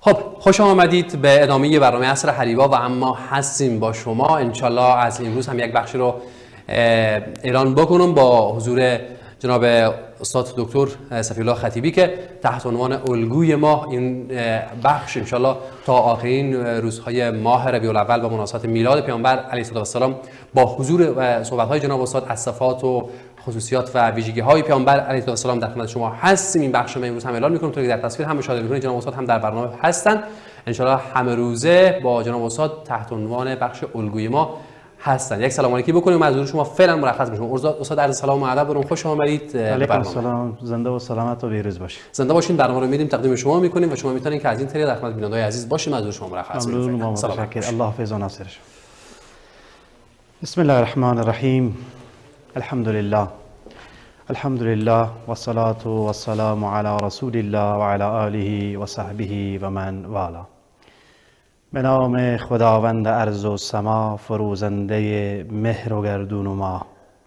خب خوش آمدید به ادامه برنامه عصر حریبا و اما هستیم با شما. انشالله از امروز هم یک بخشی رو اعلان بکنم با حضور جناب استاد دکتر صفی‌الله خطیبی که تحت عنوان الگوی ماه این بخش انشالله تا آخرین روزهای ماه ربیع الاول و مناسبت میلاد پیامبر علیه السلام با حضور و صحبت‌های جناب استاد از صفات و خصوصیات و ویژگی‌های پیامبر علیه السلام در خدمت شما هستیم. این بخش رو امروز هم اعلان می‌کنم تا که در تصویر هم مشاهده کنید. جناب استاد هم در برنامه هستن انشالله همه روزه با جناب استاد تحت عنوان بخش الگوی ما هستن. یک سلام علیکی بکنیم و از حضور شما فعلا مرخص میشم. استاد عرض سلام و ادب برون، خوش آمدید. علیکم السلام، زنده و سلامت و بیروز باشید. زنده باشین. برنامه رو میدیم تقدیم شما میکنیم و شما میتونید که از این طریق در خدمت بینندگان عزیز باشیم. از حضور شما مرخص میشم. ممنون و متشکرم. الله حافظ و ناصر شما. بسم الله الرحمن الرحیم. الحمد لله والصلاة والسلام علی رسول الله و علی آله و صحبه و من والا. به نام خداوند ارض و سما، فروزنده مهر و گردون و ماه.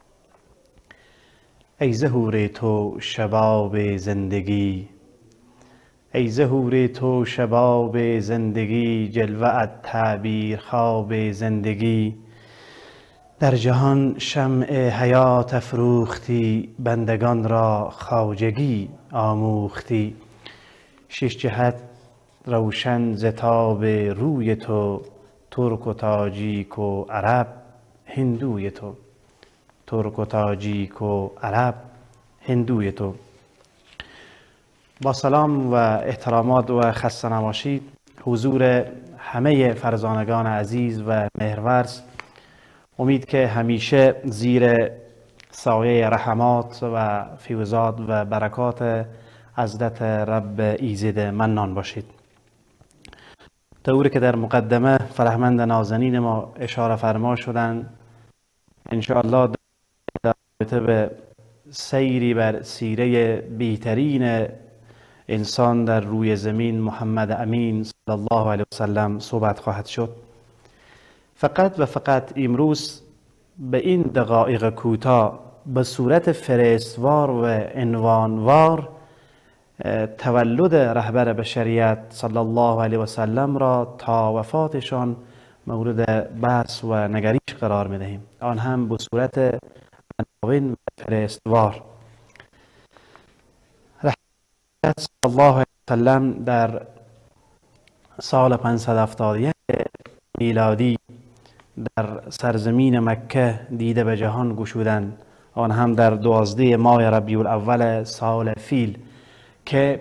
ای ظهور تو شباب زندگی، ای ظهور تو شباب زندگی، جلوه‌ات تعبیر خواب زندگی. در جهان شمع حیات افروختی، بندگان را خواجگی آموختی. شش جهت روشن ز تاب روی تو، ترک و تاجیک و عرب هندوی تو. ترک و تاجیک و عرب هندوی تو. با سلام و احترامات و خسته نباشید حضور همه فرزانگان عزیز و مهرورز. امید که همیشه زیر سایه رحمات و فیوزات و برکات حضرت رب ایزد منان باشید. طوری که در مقدمه فرهمند نازنین ما اشاره فرما شدن، انشاءالله در رابطه به سیری بر سیره بیترین انسان در روی زمین محمد امین صلی الله علیه وسلم صحبت خواهد شد. فقط امروز به این دقایق کوتاه به صورت فرستوار و عنوانوار تولد رهبر بشریت صلی الله علیه وسلم را تا وفاتشان مورد بحث و نگریش قرار می‌دهیم، آن هم به صورت عناوین و فرستوار. رهبر صلی الله علیه وسلم در سال 571 میلادی در سرزمین مکه دیده به جهان گشودند، آن هم در 12 ماه ربیع الاول سال فیل که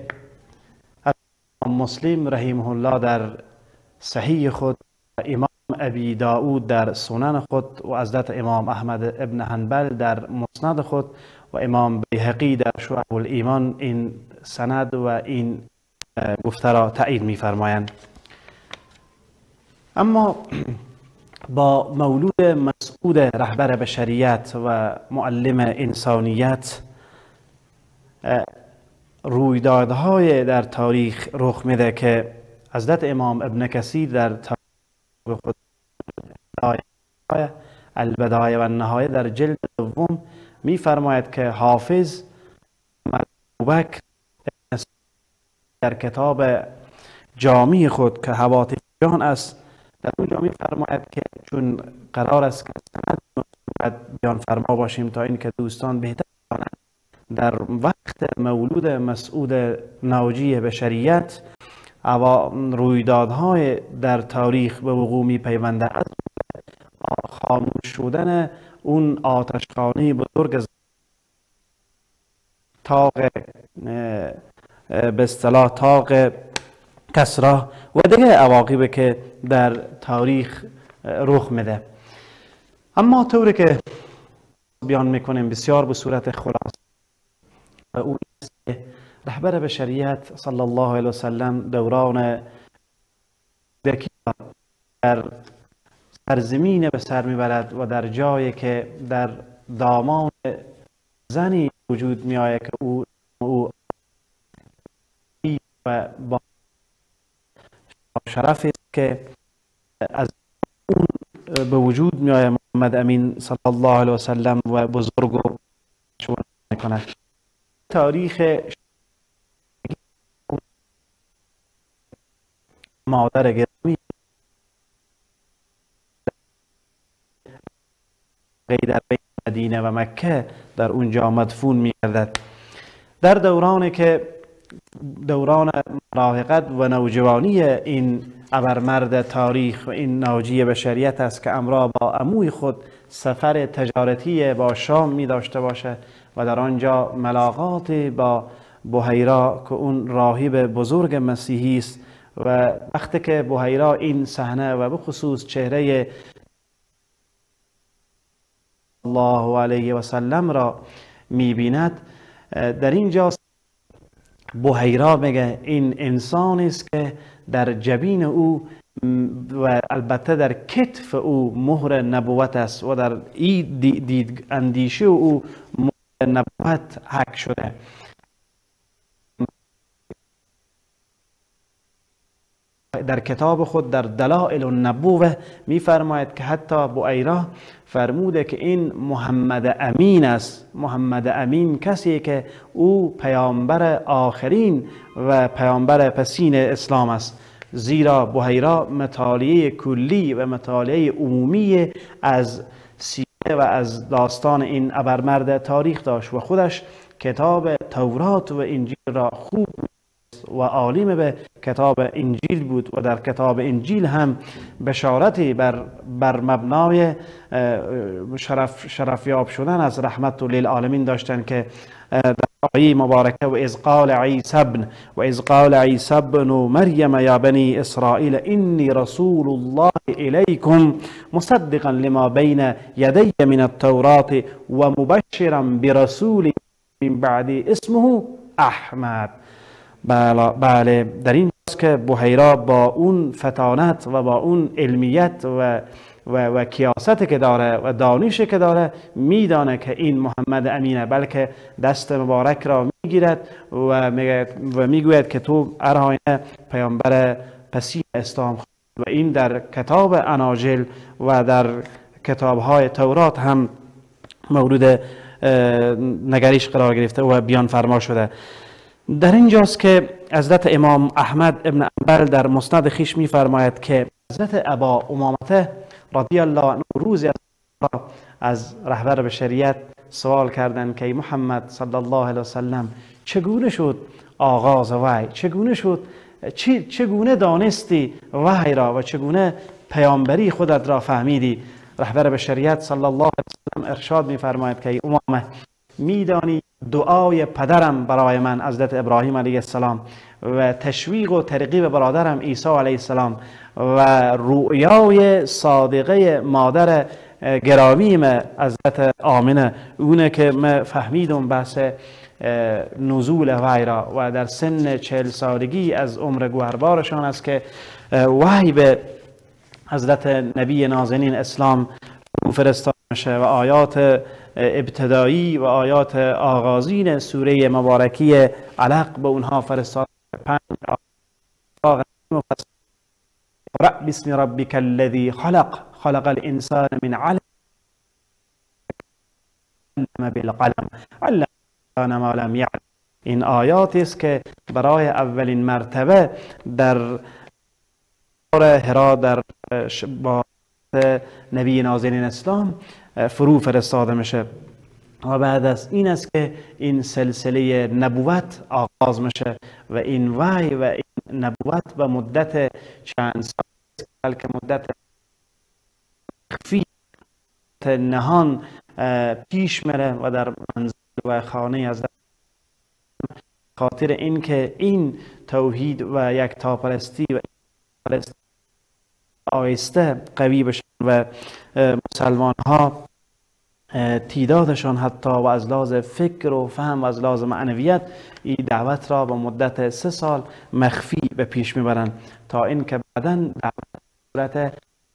مسلم رحمه الله در صحیح خود، امام ابی داود در سنن خود و حضرت امام احمد ابن حنبل در مسند خود و امام بیهقی در شعب الایمان این سند و این گفته را تایید می‌فرمایند. اما با مولود مسعود رهبر بشریت و معلم انسانیت رویدادهای در تاریخ رخ میده که حضرت امام ابن کثیر در تاریخ خود البدایه و النهایه در جلد دوم میفرماید که حافظ ابوبکر در کتاب جامی خود که هواتف جان است در اونجا میفرماید که چون قرار است که سند بیان فرما باشیم تا اینکه دوستان بهتر دانند، در وقت مولود مسعود ناجی بشریت رویدادهای در تاریخ به وقوع میپیونده، از خاموش شدن اون آتشخانه بزرگ تاق به اصطلاح تاق کسرا و دیگه عواقبی که در تاریخ رخ میده. اما طوری که بیان میکنیم بسیار به صورت خلاصه و اون رهبر بشریت صلی الله علیه وسلم دوران در سرزمین به سر میبرد و در جایی که در دامان زنی وجود میآید که او و با شرف است که از اون به وجود میآید محمد امین صلی الله علیه وسلم و بزرگ و شون میکند. تاریخ مادر گرامی در بین مدینه و مکه در اونجا مدفون می‌گردد. در دورانی که دوران مراهقت و نوجوانی این ابرمرد تاریخ و این ناجی بشریت است که امرا با عموی خود سفر تجارتی با شام می داشته باشه و در آنجا ملاقات با بحیرا که اون راهب بزرگ مسیحی است و وقتی که بحیرا این صحنه و به خصوص چهره الله علیه و سلم را می بیند، در اینجا بحیرا میگه این انسانی است که در جبین او و البته در کتف او مهر نبوت است و در این دید اندیشه او مهر نبوت حک شده. در کتاب خود در دلائل النبوه میفرماید که حتی بحیرا فرموده که این محمد امین است. محمد امین کسی که او پیامبر آخرین و پیامبر پسین اسلام است، زیرا بحیرا مطالعه کلی و مطالعه عمومی از سیره و از داستان این ابرمرد تاریخ داشت و خودش کتاب تورات و انجیل را خوب و عالم به کتاب انجیل بود و در کتاب انجیل هم بشارتی بر مبنای شرفیاب شدن از رحمت للعالمین داشتن که در آیه مبارکه و اذ قال عیسی ابن مریم یا بنی اسرائیل انی رسول الله الیکم مصدقا لما بین یدی من التورات و مبشرا برسول من بعد اسمه احمد. بله در این جاست که بحیرا با اون فتانت و با اون علمیت و کیاست که داره و دانشی که داره میدانه که این محمد امینه، بلکه دست مبارک را میگیرد و میگوید که تو ارهاینه پیامبر پسین اسلام و این در کتاب اناجیل و در کتابهای تورات هم مورد نگریش قرار گرفته و بیان فرما شده. در اینجاست که حضرت امام احمد ابن انبل در مسند خویش می‌فرماید که حضرت ابا امامه رضی الله عنه روزی از رهبر بشریت سوال کردند که محمد صلی الله علیه و سلم چگونه شد آغاز وحی، چگونه دانستی وحی را و چگونه پیامبری خودت را فهمیدی؟ رهبر بشریت صلی الله علیه و سلم ارشاد می‌فرماید که امامه میدانی دعای پدرم برای من حضرت ابراهیم علیه السلام و تشویق و ترغیب برادرم عیسی علیه السلام و رؤیای صادقه مادر گرامی من حضرت آمنه اونه که من فهمیدم بحث نزول وحی را و در سن 40 سالگی از عمر گوهربارشان است که وحی به حضرت نبی نازنین اسلام فرستاده میشه و آیات ابتدایی و آیات آغازین سوره مبارکی علق به اونها فرستاده. 5 اقرأ بسم ربک الذی خلق الانسان من علق علم بالقلم علم الانسان ما لم یعلم. این آیاتی است که برای اولین مرتبه در هرا در با نبی نازنین اسلام فرو فرستاده میشه و بعد از این است که این سلسله نبوت آغاز میشه و این وحی و این نبوت به مدت چند سال بلکه مدت مخفی نهان پیش میره و در منزل و خانه از خاطر اینکه این توحید و یکتاپرستی و آیسته قوی بشن و مسلمان ها تعدادشان حتی و از لحاظ فکر و فهم و از لحاظ معنویت این دعوت را به مدت 3 سال مخفی به پیش میبرند تا اینکه بعداً دعوت صورت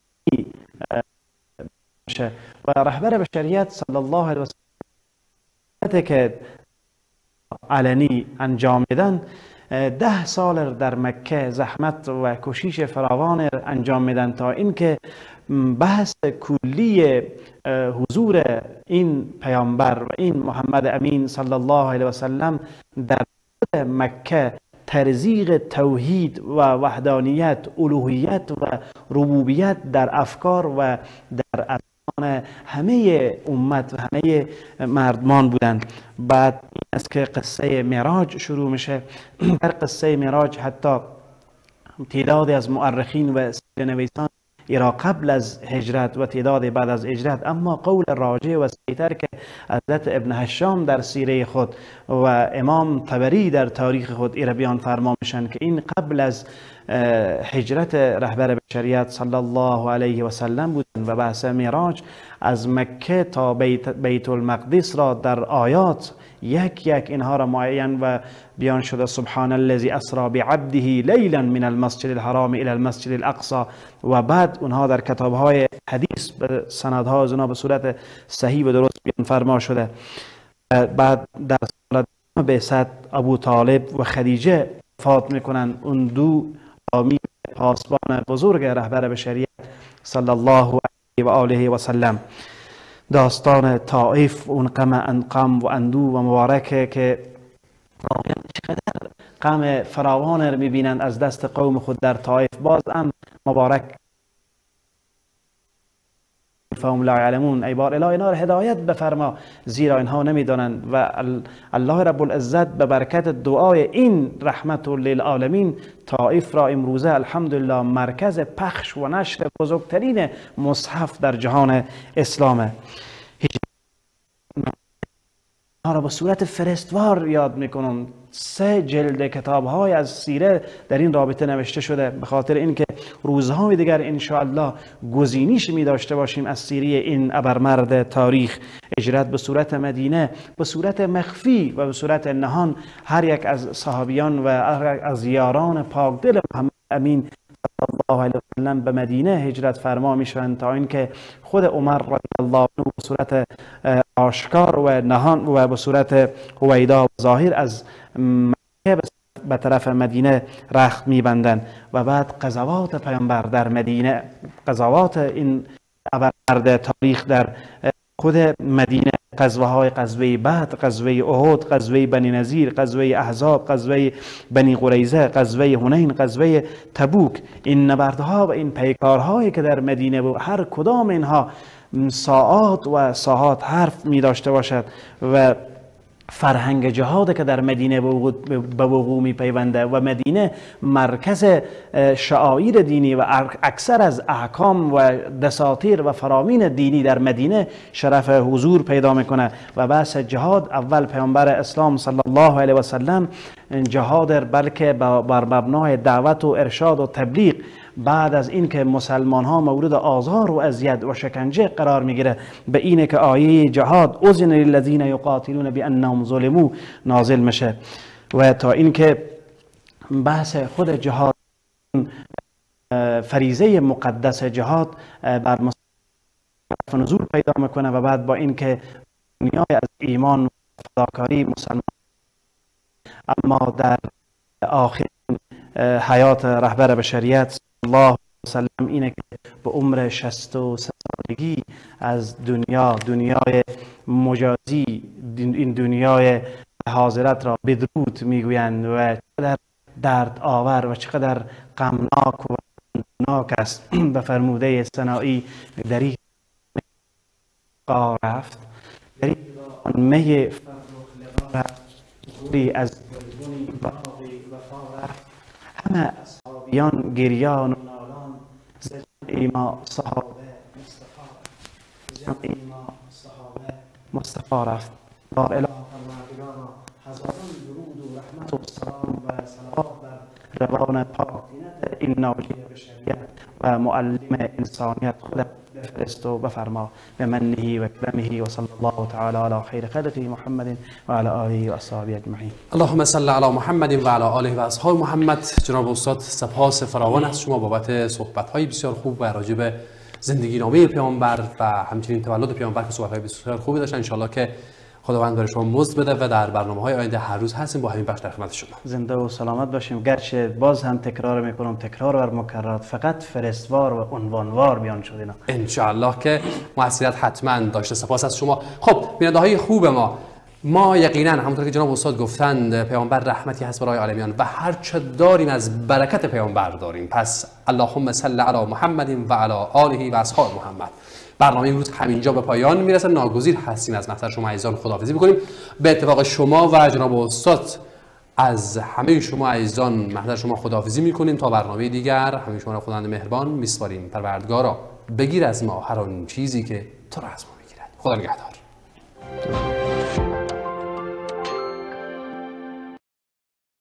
میشه و رهبر بشریت صلی الله علیه و سلم که علنی انجام میدن 10 سال در مکه زحمت و کوشش فراوان انجام میدن تا اینکه بحث کلی حضور این پیامبر و این محمد امین صلی الله علیه و سلم در مکه ترزیق توحید و وحدانیت، الوهیت و ربوبیت در افکار و در اذهان همه امت و همه مردمان بودند. بعد این است که قصه معراج شروع میشه. در قصه معراج حتی تعدادی از مورخین و سیره‌نویسان ایرا قبل از هجرت و تعداد بعد از هجرت، اما قول راجع و صحیح‌تر که حضرت ابن هشام در سیره خود و امام طبری در تاریخ خود ایرا بیان فرما میشن که این قبل از هجرت رهبر بشریت صلی الله علیه و سلم بودن و بحث معراج از مکه تا بیت المقدس را در آیات یک اینها را معین و بیان شده. سبحان الذی اسری بعبده لیلا من المسجد الحرام الى المسجد الاقصی، و بعد اونها در کتاب‌های حدیث به سندها از اونها به صورت صحیح و درست بیان فرما شده. بعد در سال بعثت ابو طالب و خدیجه وفات میکنن، اون دو حامی پاسبان بزرگ رهبر بشریت صلی الله علیه و آله و سلم. داستان طائف، اون غم و اندوه و مبارکه که چقدر غم فراوان رو میبینند از دست قوم خود در طائف. باز هم مبارک فهم لا یعلمون، ای بار الهی اینا رو هدایت بفرما زیرا اینها نمیدانند. و الله رب العزت به برکت دعای این رحمت للعالمین طائف را امروزه الحمدلله مرکز پخش و نشر بزرگترین مصحف در جهان اسلامه. اینا را به صورت فرستوار یاد میکنم. 3 جلد کتاب‌های از سیره در این رابطه نوشته شده، به خاطر اینکه روزهای دیگر ان شاء الله گزینیش می داشته باشیم از سیره این ابرمرد تاریخ. هجرت به صورت مدینه، به صورت مخفی و به صورت نهان، هر یک از صحابیان و از یاران پاکدل محمد امین صلی الله علیه و سلم به مدینه هجرت فرما میشوند تا اینکه خود عمر رضی الله عنه به صورت آشکار و نهان و به صورت هویدا و ظاهر از مکه به طرف مدینه رخت میبندند. و بعد غزوات پیامبر در مدینه، غزوات این ابرمرد تاریخ در خود مدینه، غزوه بدر، غزوه احد، غزوه بنی نذیر، غزوه احزاب، غزوه بنی قریظه، غزوه حنین، غزوه تبوک، این نبردها و این پیکارهایی که در مدینه بود، هر کدام اینها ساعات و ساعات حرف می داشته باشد و فرهنگ جهاد که در مدینه به وقوع می پیونده و مدینه مرکز شعائر دینی و اکثر از احکام و دساتیر و فرامین دینی در مدینه شرف حضور پیدا میکنه. و بحث جهاد، اول پیامبر اسلام صلی الله علیه و سلم جهاد بلکه بر مبنای دعوت و ارشاد و تبلیغ، بعد از این که مسلمان ها مورد آزار و اذیت و شکنجه قرار میگیره به اینه که آیه جهاد اذن للذین یقاتلون بانهم ظلموا نازل میشه. و تا این که بحث خود جهاد، فریضه مقدس جهاد بر مسلمان نزول پیدا میکنه و بعد با این که دنیای از ایمان و فداکاری مسلمان، اما در آخر حیات رهبر بشریت الله علیه و سلم اینه که به عمر 63 سالگی از دنیای مجازی، این دنیای حاضرت را بدرود میگویند و چقدر درد آور و چقدر غمناک و غمناک است. به فرموده سنایی دری رفت، دری می رفت از گلبنی باغی وفا رفت، همه اصحابیان گریان و نالان ز جمع ما صحابه مصطفی رفت. بار اله پروردگارا هزاران درود و رحمت و سلام و صلوات بر روان پاکینت این ناجی بشریت و معلم انسانیت خود بفرست و بفرما به منه و کرمه و صلی الله تعالی علی خیر خلقه محمد و علی آله و اصحابه اجمعین. اللهم صل علی محمد و علی آله و اصحاب محمد. جناب استاد سپاس فراوان از شما بابت صحبت‌های بسیار خوب و راجع به زندگی نامه پیامبر و همچنین تولد پیامبر که صحبت‌های بسیار خوبی داشتن. ان شاء الله که خداوند برای شما مزد بده و در برنامه‌های آینده هر روز هستیم با همین بخش در خدمت شما. زنده و سلامت باشیم. گرچه باز هم تکرار میکنم، تکرار بر مکررات، فقط فرستوار و عنوانوار بیان شد اینا. ان شاء الله که موثریت حتما داشته. سپاس از شما. خب بیننده‌های خوب ما، ما یقینا همونطور که جناب استاد گفتند پیامبر رحمتی هست برای عالمیان و هر چه داریم از برکت پیامبر داریم. پس اللهم صل علی محمد و علی آله و اصحاب محمد. برنامه امروز همینجا به پایان میرسه. ناگزیر هستیم از محضر شما عزیزان خداحافظی بکنیم. به اتفاق شما و جناب استاد از همه شما عزیزان محضر شما خداحافظی میکنیم تا برنامه دیگر. همه شما را خداوند مهربان میسپاریم. پروردگارا بگیر از ما هر آن چیزی که تو را از ما میگیرد. خدا نگهدار.